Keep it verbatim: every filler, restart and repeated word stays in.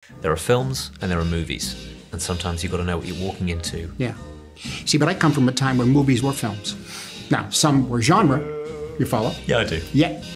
There are films and there are movies, and sometimes you've got to know what you're walking into. Yeah. See, but I come from a time when movies were films. Now, some were genre. You follow? Yeah, I do. Yeah.